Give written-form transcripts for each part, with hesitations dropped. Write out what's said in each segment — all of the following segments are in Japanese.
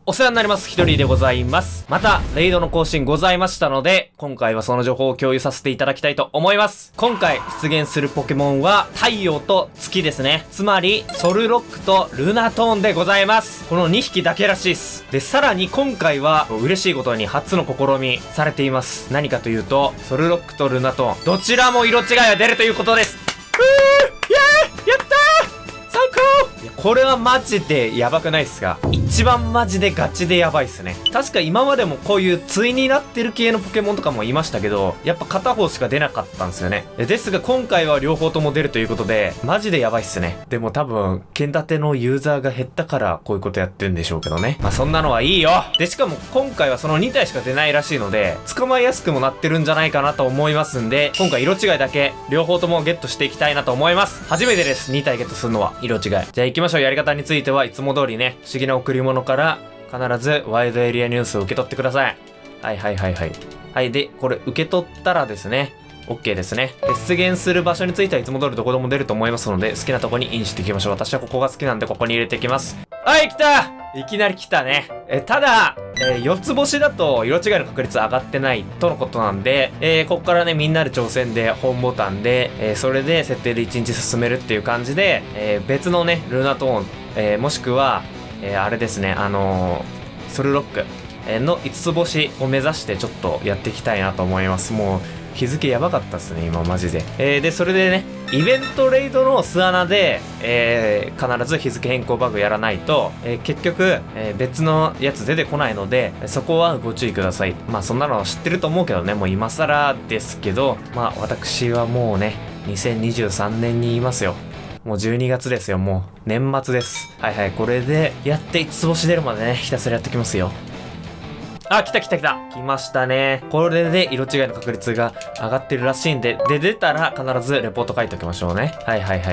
お世話になります。ひとりでございます。また、レイドの更新ございましたので、今回はその情報を共有させていただきたいと思います。今回出現するポケモンは、太陽と月ですね。つまり、ソルロックとルナトーンでございます。この2匹だけらしいっす。で、さらに今回は、嬉しいことに初の試みされています。何かというと、ソルロックとルナトーン、どちらも色違いが出るということです。やったー最高！いや、これはマジでやばくないっすか？一番マジでガチでやばいっすね。確か今までもこういう対になってる系のポケモンとかもいましたけど、やっぱ片方しか出なかったんですよね。ですが今回は両方とも出るということで、マジでやばいっすね。でも多分、剣立てのユーザーが減ったからこういうことやってるんでしょうけどね。まあそんなのはいいよ。で、しかも今回はその2体しか出ないらしいので、捕まえやすくもなってるんじゃないかなと思いますんで、今回色違いだけ両方ともゲットしていきたいなと思います。初めてです。2体ゲットするのは色違い。じゃあ行きましょう。やり方についてはいつも通りね、不思議な贈り物から必ずワイドエリアニュースを受け取ってください。はい。はい、で、これ受け取ったらですね、OK ですね。で、出現する場所についてはいつも通りどこでも出ると思いますので、好きなとこにインしていきましょう。私はここが好きなんでここに入れていきます。はい、来た！いきなり来たね。ただ、4つ星だと色違いの確率上がってないとのことなんで、ここからね、みんなで挑戦で、ホームボタンで、それで設定で1日進めるっていう感じで、別のね、ルナトーン、もしくは、あれですね、ソルロックの5つ星を目指してちょっとやっていきたいなと思います。もう日付やばかったっすね、今マジで。で、それでね、イベントレイドの巣穴で、必ず日付変更バグやらないと、結局、別のやつ出てこないので、そこはご注意ください。まあそんなの知ってると思うけどね、もう今更ですけど、まあ私はもうね、2023年にいますよ。もう12月ですよ、もう。年末です。はい、これで、やって5つ星出るまでね、ひたすらやってきますよ。あ、来た。来ましたね。これで色違いの確率が上がってるらしいんで、出たら必ずレポート書いておきましょうね。はい。はい、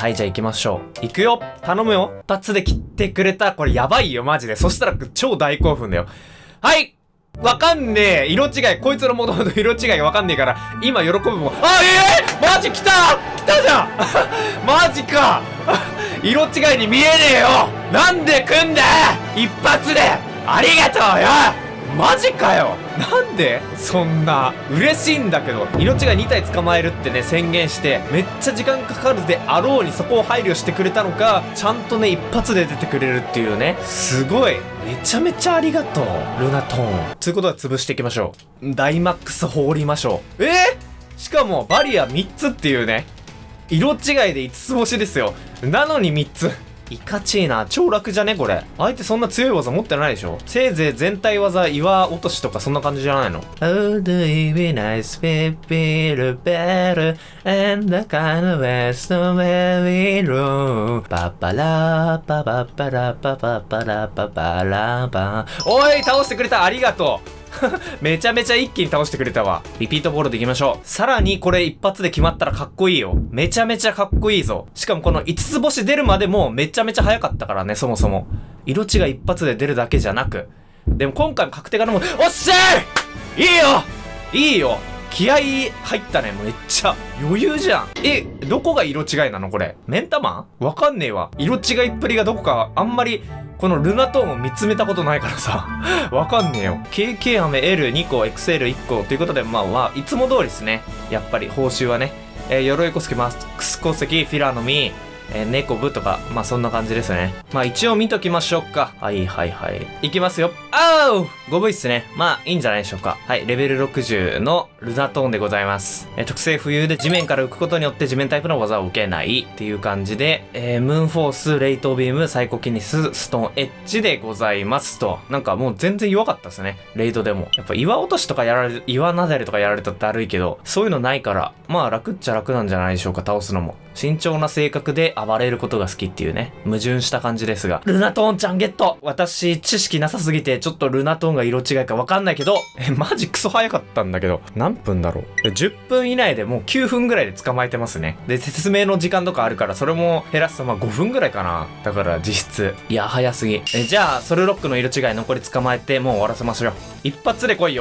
じゃあ行きましょう。行くよ！頼むよ！一発で切ってくれた。これやばいよ、マジで。そしたら超大興奮だよ。はい！わかんねえ色違い、こいつの元々色違いがわかんねえから、今喜ぶもん。マジ来たじゃんマジか色違いに見えねえよなんで来んだ一発でありがとうよマジかよなんでそんな嬉しいんだけど、色違い2体捕まえるってね宣言してめっちゃ時間かかるであろうにそこを配慮してくれたのか、ちゃんとね一発で出てくれるっていうね、すごいめちゃめちゃありがとうルナトーン。ということは潰していきましょう。ダイマックス放りましょう。しかもバリア3つっていうね、色違いで5つ星ですよ。なのに3ついかちいな。超楽じゃねこれ。相手そんな強い技持ってないでしょ。せいぜい全体技岩落としとかそんな感じじゃないの。 How do you be nice people better and the kind of west of where we roam パパラパパパラパパパラパパラパ。おい倒してくれた、ありがとうめちゃめちゃ一気に倒してくれたわ。リピートボールでいきましょう。さらにこれ一発で決まったらかっこいいよ。めちゃめちゃかっこいいぞ。しかもこの5つ星出るまでもめちゃめちゃ早かったからね、そもそも。色違い一発で出るだけじゃなく。でも今回も確定からも、おっしゃいいよ気合入ったね、めっちゃ。余裕じゃん。どこが色違いなのこれ。メンタマン？わかんねえわ。色違いっぷりがどこか、あんまり、このルナトーンを見つめたことないからさ。わかんねえよ。KK 飴 L2 個、XL1 個ということで、まあ、いつも通りですね。やっぱり報酬はね。鎧小石、マックス鉱石、フィラの実、猫部とか、まあそんな感じですね。まあ一応見ときましょうか。はい。いきますよ。5V っすね。まあいいんじゃないでしょうか。はい、レベル60のルナトーンでございます。特性浮遊で地面から浮くことによって地面タイプの技を受けないっていう感じで、ムーンフォース、レイトビーム、サイコキネス、ストーンエッジでございますと。なんかもう全然弱かったですね。レイドでも。やっぱ岩落としとかやられる、岩なだれとかやられたらだるいけど、そういうのないから、まあ楽っちゃ楽なんじゃないでしょうか、倒すのも。慎重な性格で暴れることが好きっていうね、矛盾した感じですが。ルナトーンちゃんゲット！私、知識なさすぎて、ちょっとルナトーンが色違いかわかんないけど、マジクソ早かったんだけど、何分だろう ?10 分以内でもう9分ぐらいで捕まえてますね。で、説明の時間とかあるから、それも減らすとまあ5分ぐらいかな。だから実質。いや、早すぎ。じゃあ、ソルロックの色違い残り捕まえて、もう終わらせましょう。一発で来いよ。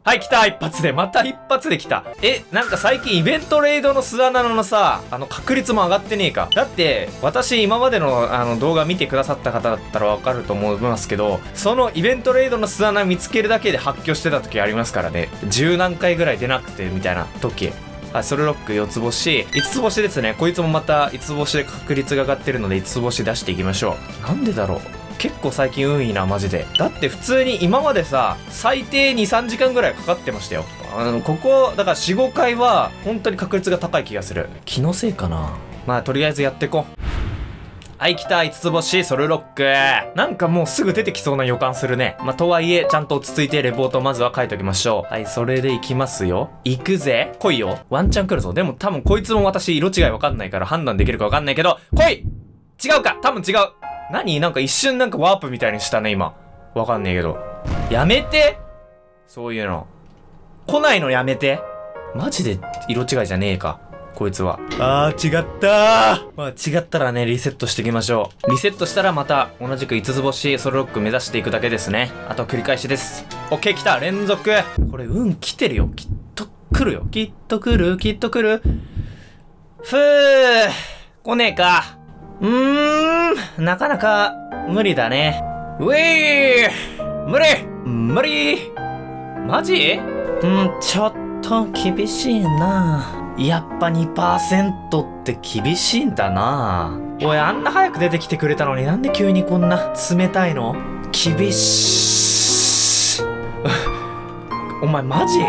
はい、来た一発で。また一発で来た。なんか最近イベントレイドの巣穴のさ、確率も上がってねえか。だって、私今までの動画見てくださった方だったらわかると思いますけど、そのイベントレイドの巣穴見つけるだけで発狂してた時ありますからね。10何回ぐらい出なくてみたいな時。はい、ソルロック4つ星。5つ星ですね。こいつもまた5つ星で確率が上がってるので5つ星出していきましょう。なんでだろう。結構最近運いいな、マジで。だって普通に今までさ、最低2、3時間ぐらいかかってましたよ。ここ、だから4、5回は、本当に確率が高い気がする。気のせいかな。まあ、とりあえずやってこう。はい、来た、5つ星、ソルロック。なんかもうすぐ出てきそうな予感するね。まあ、とはいえ、ちゃんと落ち着いてレポートをまずは書いておきましょう。はい、それでいきますよ。行くぜ。来いよ。ワンチャン来るぞ。でも多分こいつも私色違いわかんないから判断できるかわかんないけど、来い！違うか！多分違う。何？なんか一瞬なんかワープみたいにしたね、今。わかんねえけど。やめて！そういうの。来ないのやめて。マジで色違いじゃねえか。こいつは。違ったー。まあ違ったらね、リセットしていきましょう。リセットしたらまた同じく5つ星ソルロック目指していくだけですね。あと繰り返しです。オッケー、来た。連続。これ運来てるよ。きっと来るよ。きっと来る。きっと来る。ふぅ。来ねえか。なかなか無理だね。うえー無理無理マジ？ちょっと厳しいな。やっぱ 2% って厳しいんだな。おい、あんな早く出てきてくれたのになんで急にこんな冷たいの？厳しい。お前マジ？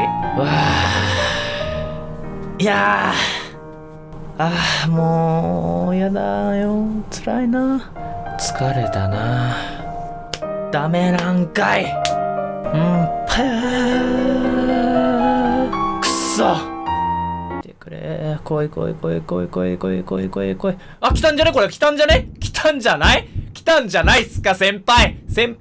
いやー。もう、やだよ。辛いな。疲れたな。ダメなんかい。くそ。来てくれ。来い。あ、来たんじゃねこれ。来たんじゃね来たんじゃないっすか、先輩来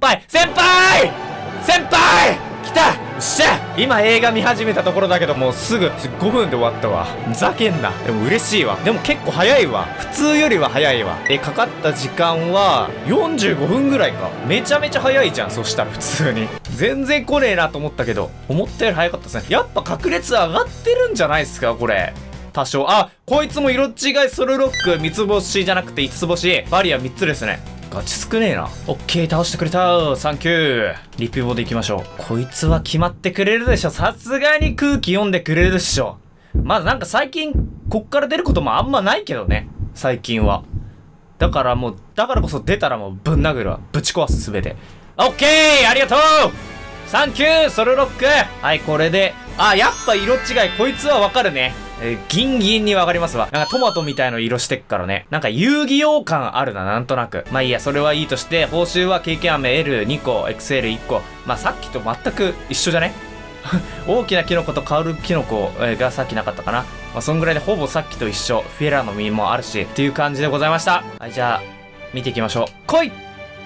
た！よっしゃ！今映画見始めたところだけどもうすぐ5分で終わったわ。ふざけんな。でも嬉しいわ。でも結構早いわ。普通よりは早いわ。かかった時間は45分ぐらいか。めちゃめちゃ早いじゃん。そしたら普通に。全然来ねえなと思ったけど、思ったより早かったですね。やっぱ確率上がってるんじゃないですか、これ。多少。あ、こいつも色違いソルロック3つ星じゃなくて5つ星。バリア3つですね。ガチ少ねえな。オッケー、倒してくれた。サンキュー。リピボで行きましょう。こいつは決まってくれるでしょ。さすがに空気読んでくれるでしょ。まだなんか最近、こっから出ることもあんまないけどね。最近は。だからこそ出たらもうぶん殴るわ。ぶち壊すすべて。オッケー！ありがとう！サンキュー！ソルロック！はい、これで。やっぱ色違い。こいつはわかるね。ギンギンにわかりますわ。なんかトマトみたいな色してっからね。なんか遊戯王感あるな、なんとなく。まあいいや、それはいいとして、報酬は経験飴 L2 個、XL1 個。まあさっきと全く一緒じゃね大きなキノコと香るキノコがさっきなかったかな。まあそんぐらいでほぼさっきと一緒。フェラの実もあるし、っていう感じでございました。はい、じゃあ、見ていきましょう。来い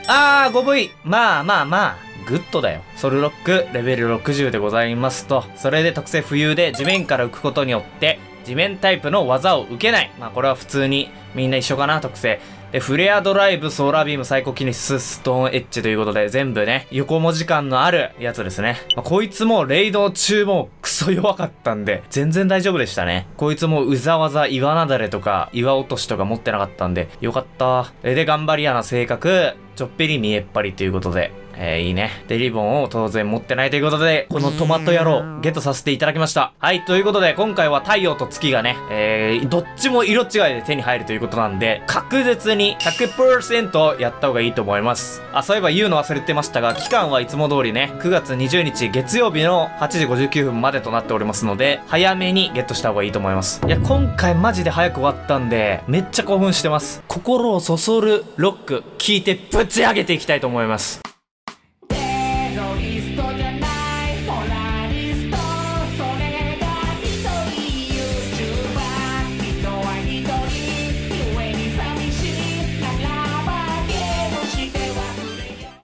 ！5V! まあ。グッドだよ。ソルロック、レベル60でございますと。それで特性浮遊で地面から浮くことによって、地面タイプの技を受けない。まあこれは普通にみんな一緒かな、特性。で、フレアドライブ、ソーラービーム、サイコキネシス、ストーンエッジということで、全部ね、横文字感のあるやつですね。まあ、こいつもレイド中もクソ弱かったんで、全然大丈夫でしたね。こいつもうざわざ岩なだれとか、岩落としとか持ってなかったんで、よかった。で、頑張り屋な性格、ちょっぴり見えっ張りということで、いいね。で、リボンを当然持ってないということで、このトマト野郎、ゲットさせていただきました。はい、ということで、今回は太陽と月がね、どっちも色違いで手に入るということなんで、確実に 100% やった方がいいと思います。そういえば言うの忘れてましたが、期間はいつも通りね、9月20日月曜日の8時59分までとなっておりますので、早めにゲットした方がいいと思います。いや、今回マジで早く終わったんで、めっちゃ興奮してます。心をそそるロック、聞いてぶち上げていきたいと思います。